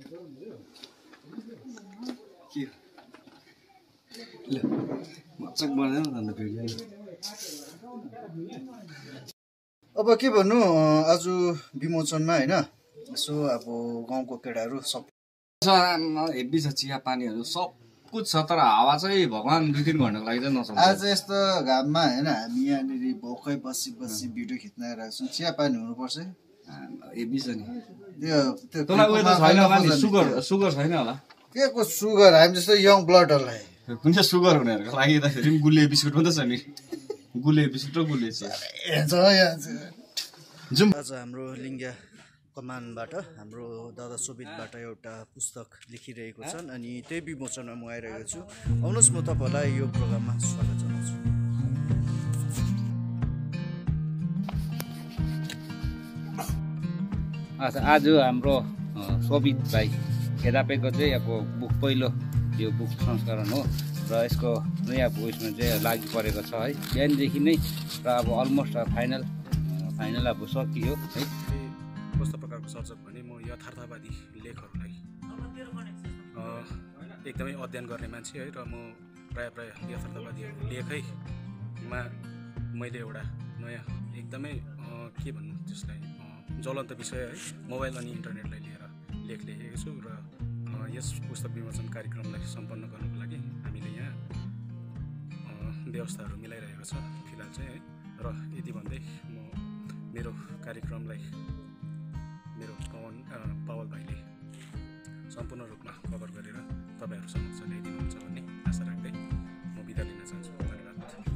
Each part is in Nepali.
अब के भन्नु आज विमोचनमा हैन यसो अब गाउँको केटाहरू सब हेभी छ चिया पानीहरू सब कुछ छ तर हावा चाहिँ भगवान 2-3 घण्टाको लागि चाहिँ नसक्छ। आज यस्तो घाममा हैन हामी यहाँनिर भोकै बसी भिडियो खिच्न आइरहेको छौँ। चिया पानी हुनुपर्छ हेभी छ नि त्यो तँलाई उयो त छैन होला नि सुगर छैन होला के को सुगर हामी जस्तो यङ ब्लडहरूलाई कुन चाहिँ सुगर हुनेहरूको लागि त फेरि गुलियो बिस्कुट पनि त छ नि गुलियो बिस्कुट र गुलियो चिया जाउँ। आज हाम्रो लिङ्गिया कमानबाट हाम्रो दादा सोभितबाट एउटा पुस्तक लेखिरहेको छन् अनि त्यही विमोचनमा म आइरहेको छु। आउनुहोस् म तपाईँहरूलाई यो प्रोग्राममा स्वागत जनाउँछु। आज हाम्रो सोभित भाइ खेदापेको चाहिँ अब बुक पहिलो यो बुक संस्करण हो र यसको नयाँ उयसमा चाहिँ लागि परेको छ है बिहानदेखि नै र अब अलमोस्ट फाइनल अब सकियो है। कस्तो प्रकारको सर्जक भने म यथार्थवादी लेखहरूलाई एकदमै अध्ययन गर्ने मान्छे है र म प्राय यथार्थवादी लेखैमा मैले एउटा नयाँ एकदमै के भन्नु त्यसलाई ज्वलन्त विषय है मोबाइल अनि इन्टरनेटलाई लिएर लेख लेखेको छु र यस पुस्तक विमोचन कार्यक्रमलाई सम्पन्न गर्नको लागि हामीले यहाँ व्यवस्थाहरू मिलाइरहेको छ फिलहाल चाहिँ है र यति भन्दै म मेरो कार्यक्रमलाई मेरो पावल भाइले सम्पूर्ण रूपमा कभर गरेर तपाईँहरू समक्ष ल्याइदिनुहुन्छ भन्ने आशा राख्दै म बिदा लिन चाहन्छु। धन्यवाद।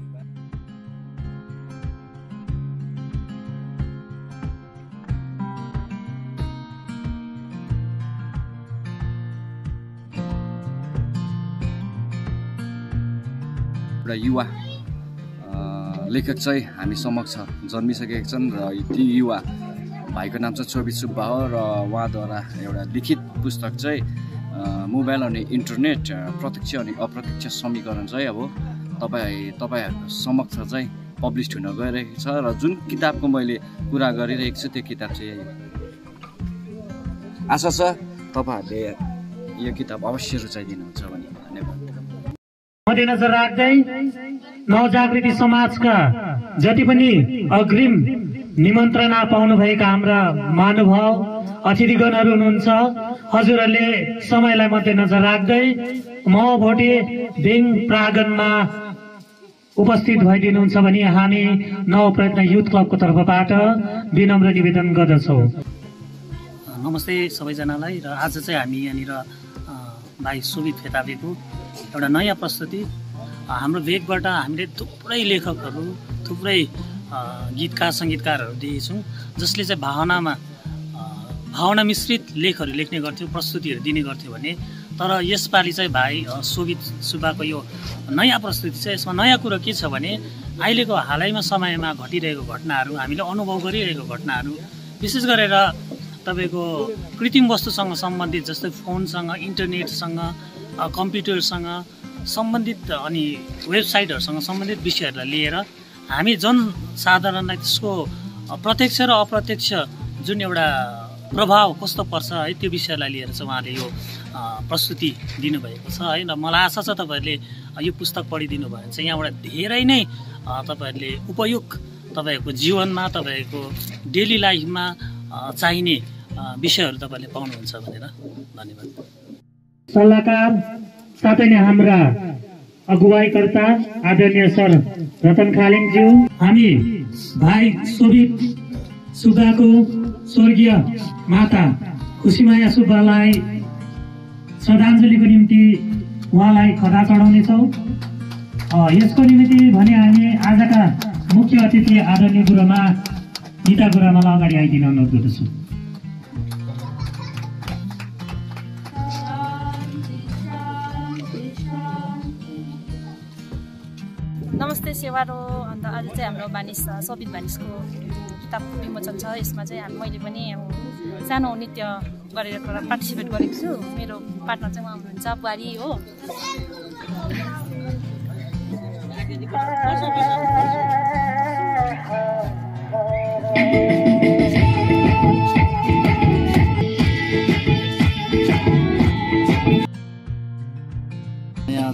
एउटा युवा लेखक चाहिँ हामी समक्ष जन्मिसकेका छन् र ती युवा भाइको नाम चाहिँ सोभित सुब्बा हो र उहाँद्वारा एउटा लिखित पुस्तक चाहिँ मोबाइल अनि इन्टरनेट प्रत्यक्ष अनि अप्रत्यक्ष समीकरण चाहिँ अब तपाईँहरूको समक्ष चाहिँ पब्लिस हुन गइरहेको छ र जुन किताबको मैले कुरा गरिरहेको छु त्यो किताब चाहिँ आशा छ तपाईँहरूले यो किताब अवश्य रुचाइदिनुहुन्छ भने धन्यवाद। मध्यनजर राख्दै नवजागृति समाजका जति पनि अग्रिम निमन्त्रणा पाउनुभएका हाम्रा महानुभाव अतिथिगणहरू हुनुहुन्छ हजुरहरूले समयलाई मध्यनजर राख्दै म भोटे बेङ प्राङ्गणमा उपस्थित भइदिनुहुन्छ भने हामी नवप्रयत्न युथ क्लबको तर्फबाट विनम्र निवेदन गर्दछौँ। नमस्ते सबैजनालाई र आज चाहिँ हामी यहाँनिर भाइ सोभित फेताबेको एउटा नयाँ प्रस्तुति हाम्रो भेगबाट हामीले थुप्रै लेखकहरू थुप्रै गीतकार सङ्गीतकारहरू देखेछौँ जसले चाहिँ भावना मिश्रित लेखहरू लेख्ने गर्थ्यो प्रस्तुतिहरू दिने गर्थ्यो भने तर यसपालि चाहिँ भाइ सोभित सुब्बाको यो नयाँ प्रस्तुति छ। यसमा नयाँ कुरो के छ भने अहिलेको हालैमा समयमा घटिरहेको घटनाहरू हामीले अनुभव गरिरहेको घटनाहरू विशेष गरेर तपाईँको कृत्रिम वस्तुसँग सम्बन्धित जस्तै फोनसँग इन्टरनेटसँग कम्प्युटरसँग सम्बन्धित अनि वेबसाइटहरूसँग सम्बन्धित विषयहरूलाई लिएर हामी जनसाधारणलाई त्यसको प्रत्यक्ष र अप्रत्यक्ष जुन एउटा प्रभाव कस्तो पर्छ है त्यो विषयलाई लिएर चाहिँ उहाँले यो प्रस्तुति दिनुभएको छ है र मलाई आशा छ तपाईँहरूले यो पुस्तक पढिदिनु भयो भने चाहिँ यहाँबाट धेरै नै तपाईँहरूले उपयोग तपाईँहरूको जीवनमा तपाईँहरूको डेली लाइफमा चाहिने विषयहरू तपाईँहरूले पाउनुहुन्छ भनेर धन्यवाद। सल्लाहकार साथै नै हाम्रा अगुवाईकर्ता आदरणीय सर रतन खालिङज्यू हामी भाइ सोभित सुब्बाको स्वर्गीय माता खुसीमाया सुब्बालाई श्रद्धाञ्जलीको निम्ति उहाँलाई खदा चढाउनेछौँ। यसको निम्ति भने हामी आजका मुख्य अतिथि आदरणीय गुरुमा गीता गुरुमालाई अगाडि आइदिन अनुरोध गर्दछु। नमस्ते सेवारो अन्त आज चाहिँ हाम्रो बानिस सोभित बानिसको किताबको विमोचन छ। यसमा चाहिँ मैले पनि सानो नृत्य गरेर पार्टिसिपेट गरेको छु। मेरो पार्टनर चाहिँ उहाँ हुनुहुन्छ बुहारी हो।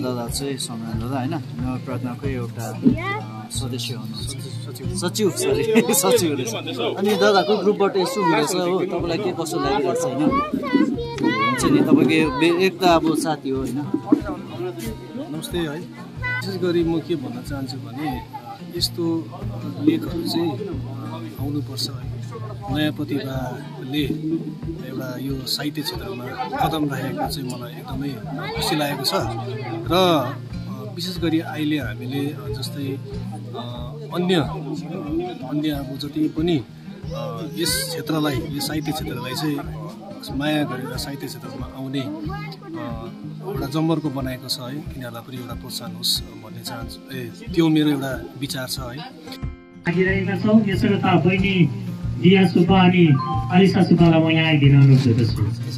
दादा चाहिँ सम्मान दादा होइन नव प्रज्ञाको एउटा सदस्य हुनुहुन्छ सचिव सरी सचिव रहेछ अनि दादाको ग्रुपबाट यसो हुँदैछ हो तपाईँलाई के कसो लागिरहेको छ होइन हुन्छ नि तपाईँको एक त अब साथी हो होइन नमस्ते है विशेष गरी म के भन्न चाहन्छु भने यस्तो लेखहरू चाहिँ आउनुपर्छ है नयाँ प्रतिभाले एउटा यो साहित्य क्षेत्रमा कदम राखेको चाहिँ मलाई एकदमै खुसी लागेको छ र विशेष गरी अहिले हामीले जस्तै अन्य अब जति पनि यस क्षेत्रलाई यो साहित्य क्षेत्रलाई चाहिँ माया गरेर साहित्य क्षेत्रमा आउने एउटा जमर्को बनाएको छ है यिनीहरूलाई पनि एउटा प्रोत्साहन होस् भन्ने चाहन्छु त्यो मेरो एउटा विचार छ है लागिरहेका छौँ यसर्थ बहिनी जिया सुब्बा अनि अलिसा सुब्बालाई म यहाँ आइदिन अनुरोध गर्दछु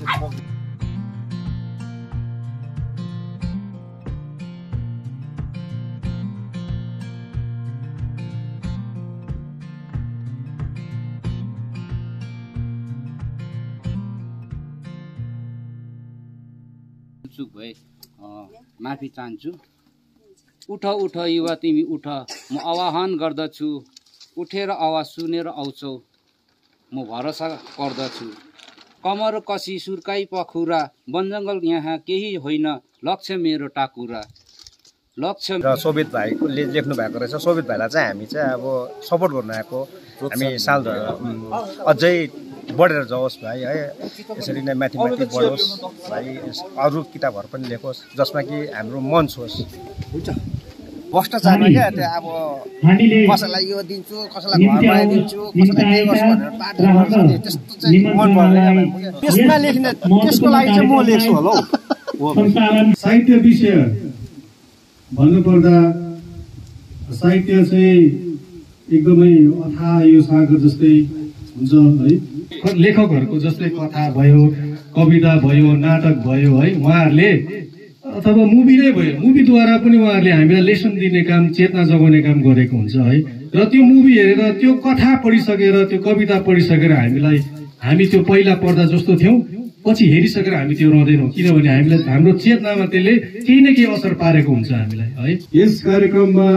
चुक भए माफी चाहन्छु उठ उठ युवा तिमी उठ म आह्वान गर्दछु उठेर आवाज सुनेर आउँछौ म भरोसा गर्दछु कमर कसी सुर्काई पखुरा वनजङ्गल यहाँ केही होइन लक्ष्य मेरो टाकुरा लक्ष्य र सोभित भाइले लेख्नु भएको रहेछ सोभित भाइलाई चाहिँ हामी चाहिँ अब सपोर्ट गर्नु आएको हामी साल अझै बढेर जाओस् भाइ है यसरी नै माथि माथि बढोस् भाइ अरू किताबहरू पनि लेखोस् जसमा कि हाम्रो मन छोस् हुन्छ भ्रष्टाचार क्या त्यो अब कसैलाई यो दिन्छु कसैलाई घर बनाइदिन्छु कसैलाई के गर्छु भनेर पार्टी गर्छ नि त्यस्तो चाहिँ मन पर्दैन त्यसमा लेख्ने त्यसको लागि चाहिँ म लेख्छु होला हौ साहित्य विषय भन्नुपर्दा साहित्य चाहिँ एकदमै अथाह यो सागर जस्तै हुन्छ है लेखकहरूको जस्तै कथा भयो कविता भयो नाटक भयो है उहाँहरूले अथवा मुभी नै भयो मुभीद्वारा पनि उहाँहरूले हामीलाई लेसन दिने काम चेतना जगाउने काम गरेको हुन्छ है र त्यो मुभी हेरेर त्यो कथा पढिसकेर त्यो कविता पढिसकेर हामी त्यो पहिला पढ्दा जस्तो थियौँ पछि हेरिसकेर हामी त्यो रहँदैनौँ किनभने हामीलाई हाम्रो चेतनामा त्यसले केही न केही असर पारेको हुन्छ हामीलाई है यस कार्यक्रममा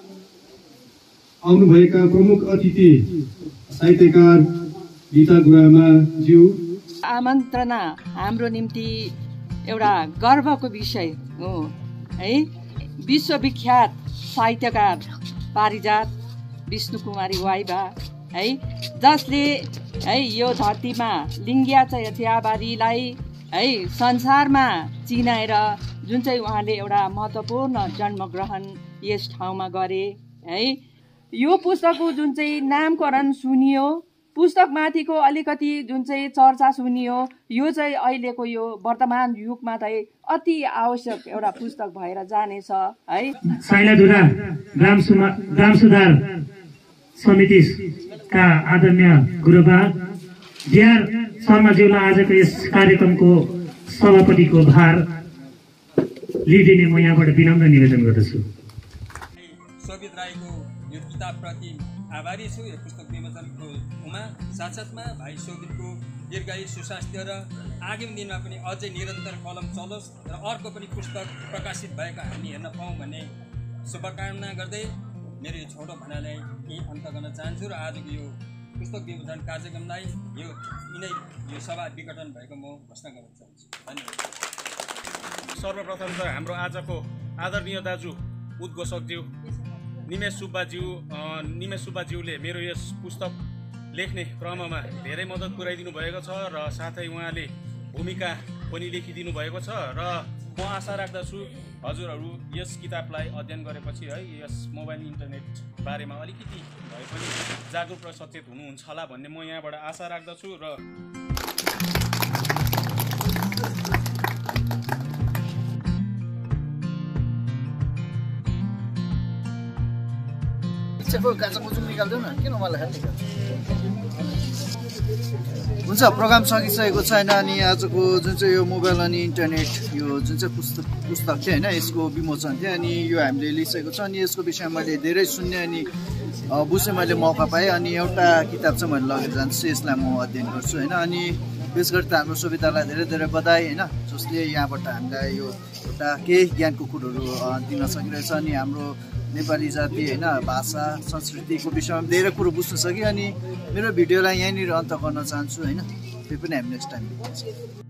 आउनुभएका प्रमुख अतिथि साहित्यकार गीता गुरामा ज्यू आमन्त्रणा हाम्रो निम्ति एउटा गर्वको विषय हो है विश्वविख्यात साहित्यकार पारिजात विष्णुकुमारी वाइबा है जसले है यो धरतीमा लिङ्गिया चियाबारीलाई है संसारमा चिनाएर जुन चाहिँ उहाँले एउटा महत्त्वपूर्ण जन्मग्रहण यस ठाउँमा गरे है यो पुस्तकको जुन चाहिँ नामकरण सुनियो पुस्तकमाथिको अलिकति जुन चाहिँ चर्चा सुनियो यो चाहिँ अहिलेको यो वर्तमान युगमा चाहिँ अति आवश्यक एउटा पुस्तक भएर जानेछ है साइलाधुरा ग्राम सुधार समितिका आदरणीय गुरुबा जिआर शर्माज्यूलाई आजको यस कार्यक्रमको सभापतिको भार लिइदिने म यहाँबाट विनम्र निवेदन गर्दछु सोभित राईको यो किताबप्रति आभारी छु यो पुस्तक विमोचनको उमा साथसाथमा भाइ सोभितको दीर्घायु सुस्वास्थ्य र आगामी दिनमा पनि अझै निरन्तर कलम चलोस् र अर्को पनि पुस्तक प्रकाशित भएको हामी हेर्न पाऊँ भन्ने शुभकामना गर्दै मेरो यो छोटो भनाइलाई यही अन्त गर्न चाहन्छु र आजको यो पुस्तक विमोचन कार्यक्रमलाई यो सभा विघटन भएको म घोषणा गर्न चाहन्छु धन्यवाद। सर्वप्रथम त हाम्रो आजको आदरणीय दाजु उद्घोषकज्यू निमेश सुब्बाज्यूले मेरो यस पुस्तक लेख्ने क्रममा धेरै मद्दत पुर्याइदिनु भएको छ र साथै उहाँले भूमिका पनि लेखिदिनु भएको छ र म आशा राख्दछु हजुरहरू यस किताबलाई अध्ययन गरेपछि है यस मोबाइल इन्टरनेट बारेमा अलिकति भए पनि जागरुक र सचेत हुनुहुन्छ होला भन्ने म यहाँबाट आशा राख्दछु र हुन्छ प्रोग्राम सकिसकेको छैन अनि आजको जुन चाहिँ यो मोबाइल अनि इन्टरनेट यो जुन चाहिँ पुस्तक थियो होइन यसको विमोचन थियो अनि यो हामीले लिइसकेको छ अनि यसको विषयमा मैले धेरै सुन्ने अनि बुझ्ने मैले मौका पाएँ अनि एउटा किताब चाहिँ मैले लगेर जान्छु यसलाई म अध्ययन गर्छु होइन अनि विशेष गरी त हाम्रो सुविधालाई धेरै धेरै बधाई होइन, जसले यहाँबाट हामीलाई यो एउटा केही ज्ञानको कुरोहरू दिन सकिरहेछ। अनि हाम्रो नेपाली जाति होइन भाषा संस्कृतिको विषयमा धेरै कुरो बुझ्न सक्यो। अनि मेरो भिडियोलाई यहीँनिर अन्त गर्न चाहन्छु होइन, त्यो पनि हामी नेक्स्ट टाइम